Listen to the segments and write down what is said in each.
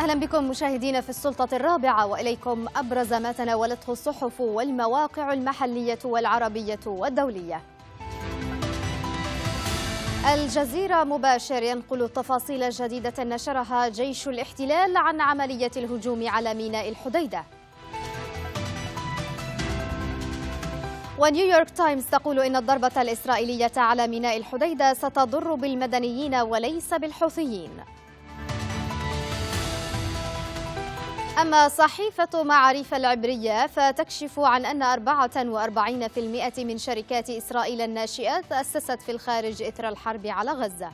أهلا بكم مشاهدينا في السلطة الرابعة، وإليكم أبرز ما تناولته الصحف والمواقع المحلية والعربية والدولية. الجزيرة مباشر ينقل تفاصيل جديدة نشرها جيش الاحتلال عن عملية الهجوم على ميناء الحديدة. ونيويورك تايمز تقول إن الضربة الإسرائيلية على ميناء الحديدة ستضر بالمدنيين وليس بالحوثيين. أما صحيفة معاريف العبرية فتكشف عن أن 44% من شركات إسرائيل الناشئة تأسست في الخارج إثر الحرب على غزة.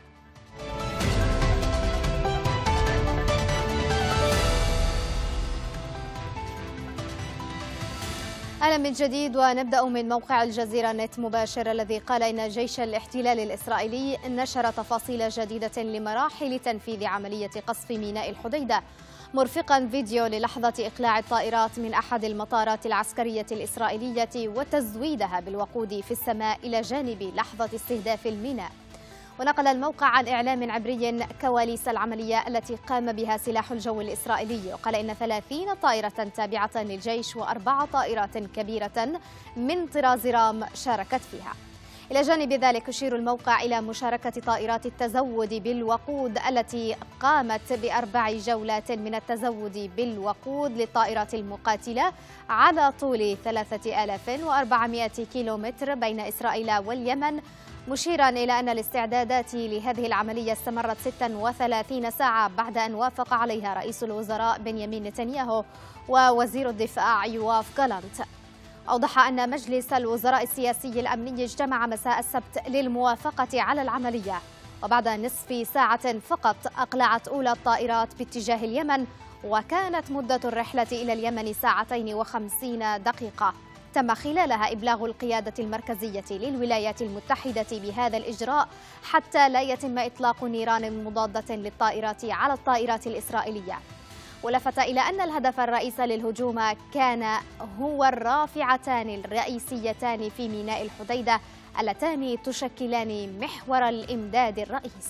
أهلا من جديد، ونبدأ من موقع الجزيرة نت مباشر الذي قال إن جيش الاحتلال الإسرائيلي نشر تفاصيل جديدة لمراحل تنفيذ عملية قصف ميناء الحديدة، مرفقا فيديو للحظة إقلاع الطائرات من أحد المطارات العسكرية الإسرائيلية وتزويدها بالوقود في السماء إلى جانب لحظة استهداف الميناء. ونقل الموقع عن إعلام عبري كواليس العملية التي قام بها سلاح الجو الإسرائيلي، وقال إن 30 طائرة تابعة للجيش و4 طائرات كبيرة من طراز رام شاركت فيها. إلى جانب ذلك يشير الموقع إلى مشاركة طائرات التزود بالوقود التي قامت ب4 جولات من التزود بالوقود للطائرات المقاتلة على طول 3400 كيلومتر بين إسرائيل واليمن، مشيرا إلى أن الاستعدادات لهذه العملية استمرت 36 ساعة بعد أن وافق عليها رئيس الوزراء بنيامين نتنياهو ووزير الدفاع يواف جالانت. أوضح أن مجلس الوزراء السياسي الأمني اجتمع مساء السبت للموافقة على العملية، وبعد نصف ساعة فقط أقلعت أولى الطائرات باتجاه اليمن، وكانت مدة الرحلة إلى اليمن 2:50 دقيقة. تم خلالها إبلاغ القيادة المركزية للولايات المتحدة بهذا الإجراء حتى لا يتم إطلاق نيران مضادة للطائرات على الطائرات الإسرائيلية. ولفت إلى أن الهدف الرئيسي للهجوم كان هو الرافعتان الرئيسيتان في ميناء الحديدة اللتان تشكلان محور الإمداد الرئيس.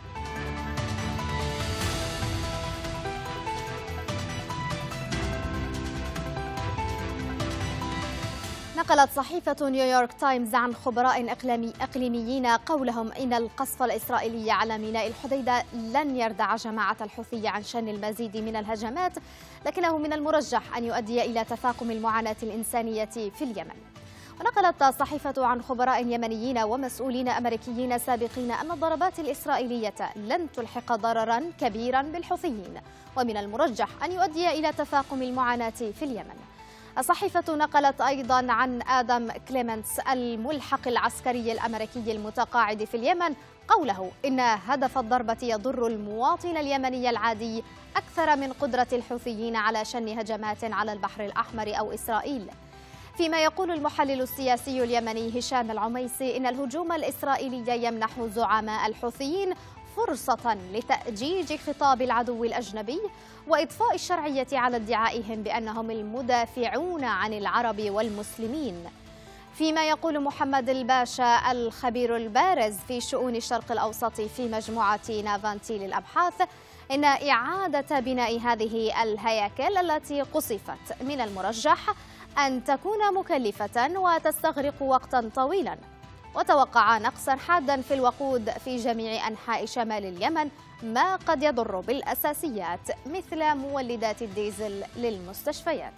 نقلت صحيفة نيويورك تايمز عن خبراء إقليميين قولهم إن القصف الإسرائيلي على ميناء الحديدة لن يردع جماعة الحوثي عن شن المزيد من الهجمات، لكنه من المرجح أن يؤدي إلى تفاقم المعاناة الإنسانية في اليمن. ونقلت الصحيفة عن خبراء يمنيين ومسؤولين أمريكيين سابقين أن الضربات الإسرائيلية لن تلحق ضررا كبيرا بالحوثيين، ومن المرجح أن يؤدي إلى تفاقم المعاناة في اليمن. الصحيفة نقلت أيضا عن آدم كليمنتس الملحق العسكري الأمريكي المتقاعد في اليمن قوله إن هدف الضربة يضر المواطن اليمني العادي أكثر من قدرة الحوثيين على شن هجمات على البحر الأحمر أو إسرائيل. فيما يقول المحلل السياسي اليمني هشام العميسي إن الهجوم الإسرائيلي يمنح زعماء الحوثيين فرصة لتأجيج خطاب العدو الأجنبي وإضفاء الشرعية على ادعائهم بأنهم المدافعون عن العرب والمسلمين. فيما يقول محمد الباشا الخبير البارز في شؤون الشرق الأوسط في مجموعة نافانتي للأبحاث إن إعادة بناء هذه الهياكل التي قصفت من المرجح أن تكون مكلفة وتستغرق وقتا طويلا، وتوقع نقصا حادا في الوقود في جميع أنحاء شمال اليمن، ما قد يضر بالأساسيات مثل مولدات الديزل للمستشفيات.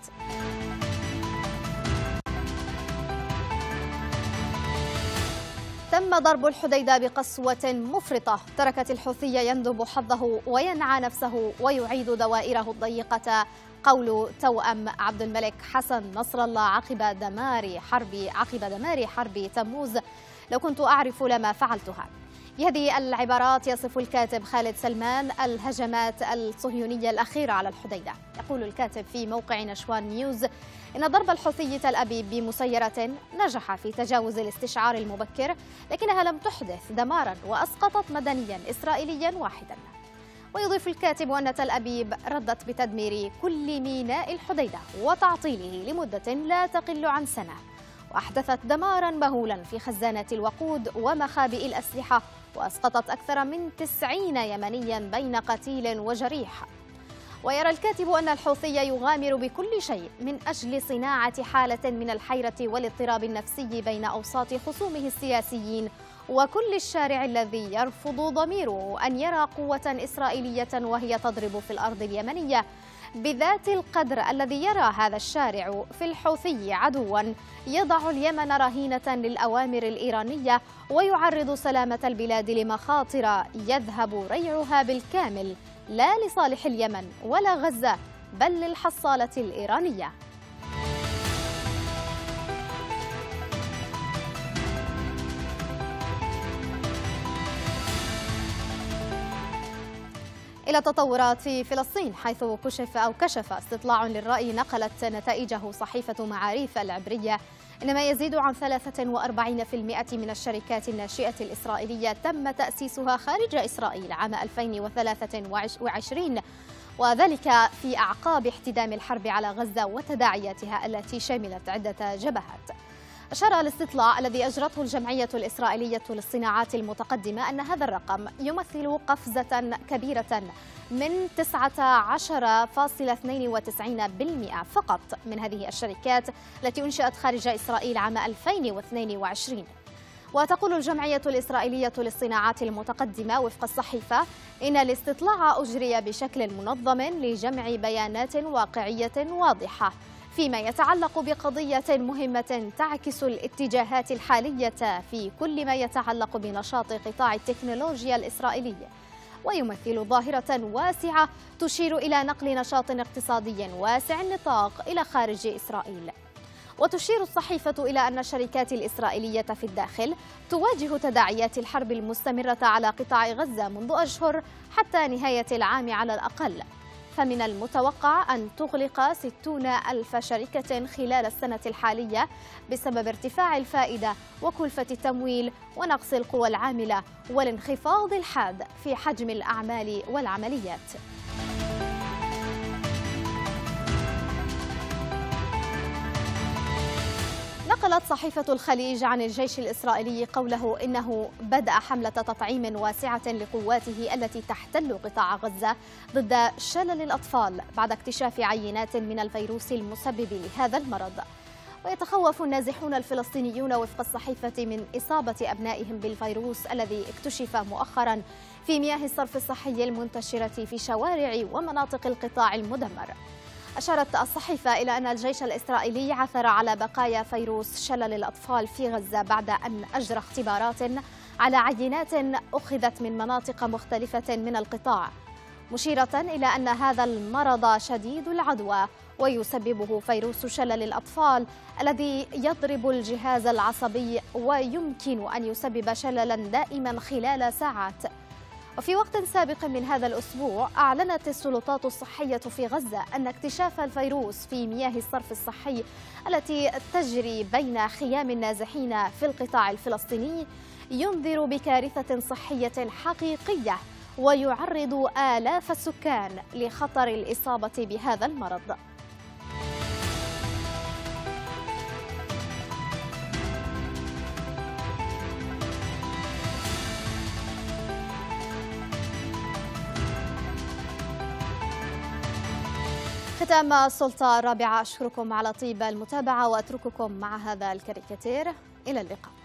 تم ضرب الحديدة بقسوة مفرطة تركت الحوثي يندب حظه وينعى نفسه ويعيد دوائره الضيقة، قول توأم عبد الملك حسن نصر الله عقب دمار حرب تموز: لو كنت أعرف لما فعلتها. بهذه العبارات يصف الكاتب خالد سلمان الهجمات الصهيونية الأخيرة على الحديدة. يقول الكاتب في موقع نشوان نيوز إن ضرب الحوثي تل أبيب بمسيرة نجح في تجاوز الاستشعار المبكر، لكنها لم تحدث دمارا وأسقطت مدنيا إسرائيليا واحدا. ويضيف الكاتب أن تل أبيب ردت بتدمير كل ميناء الحديدة وتعطيله لمدة لا تقل عن سنة، وأحدثت دمارا مهولا في خزانات الوقود ومخابئ الأسلحة، وأسقطت أكثر من 90 يمنيا بين قتيل وجريح. ويرى الكاتب أن الحوثي يغامر بكل شيء من أجل صناعة حالة من الحيرة والاضطراب النفسي بين أوساط خصومه السياسيين وكل الشارع الذي يرفض ضميره أن يرى قوة إسرائيلية وهي تضرب في الأرض اليمنية بذات القدر الذي يرى هذا الشارع في الحوثي عدوا يضع اليمن رهينة للأوامر الإيرانية ويعرض سلامة البلاد لمخاطر يذهب ريعها بالكامل لا لصالح اليمن ولا غزة بل للحصالة الإيرانية. إلى تطورات في فلسطين، حيث كشف استطلاع للرأي نقلت نتائجه صحيفة معاريف العبرية إن ما يزيد عن 43% من الشركات الناشئة الإسرائيلية تم تأسيسها خارج إسرائيل عام 2023، وذلك في أعقاب احتدام الحرب على غزة وتداعياتها التي شملت عدة جبهات. أشار الاستطلاع الذي أجرته الجمعية الإسرائيلية للصناعات المتقدمة أن هذا الرقم يمثل قفزة كبيرة من 19.92% فقط من هذه الشركات التي أنشئت خارج إسرائيل عام 2022. وتقول الجمعية الإسرائيلية للصناعات المتقدمة وفق الصحيفة إن الاستطلاع أجري بشكل منظم لجمع بيانات واقعية واضحة فيما يتعلق بقضية مهمة تعكس الاتجاهات الحالية في كل ما يتعلق بنشاط قطاع التكنولوجيا الإسرائيلي، ويمثل ظاهرة واسعة تشير إلى نقل نشاط اقتصادي واسع النطاق إلى خارج إسرائيل. وتشير الصحيفة إلى أن الشركات الإسرائيلية في الداخل تواجه تداعيات الحرب المستمرة على قطاع غزة منذ أشهر حتى نهاية العام على الأقل، فمن المتوقع أن تغلق 60,000 شركة خلال السنة الحالية بسبب ارتفاع الفائدة وكلفة التمويل ونقص القوى العاملة والانخفاض الحاد في حجم الأعمال والعمليات. نقلت صحيفة الخليج عن الجيش الإسرائيلي قوله إنه بدأ حملة تطعيم واسعة لقواته التي تحتل قطاع غزة ضد شلل الأطفال بعد اكتشاف عينات من الفيروس المسبب لهذا المرض. ويتخوف النازحون الفلسطينيون وفق الصحيفة من إصابة أبنائهم بالفيروس الذي اكتشف مؤخرا في مياه الصرف الصحي المنتشرة في شوارع ومناطق القطاع المدمر. أشارت الصحيفة إلى أن الجيش الإسرائيلي عثر على بقايا فيروس شلل الأطفال في غزة بعد أن أجرى اختبارات على عينات أخذت من مناطق مختلفة من القطاع، مشيرة إلى أن هذا المرض شديد العدوى ويسببه فيروس شلل الأطفال الذي يضرب الجهاز العصبي ويمكن أن يسبب شللا دائما خلال ساعات. وفي وقت سابق من هذا الأسبوع أعلنت السلطات الصحية في غزة أن اكتشاف الفيروس في مياه الصرف الصحي التي تجري بين خيام النازحين في القطاع الفلسطيني ينذر بكارثة صحية حقيقية ويعرض آلاف السكان لخطر الإصابة بهذا المرض. ختام السلطة الرابعة، أشكركم على طيب المتابعة وأترككم مع هذا الكاريكاتير. إلى اللقاء.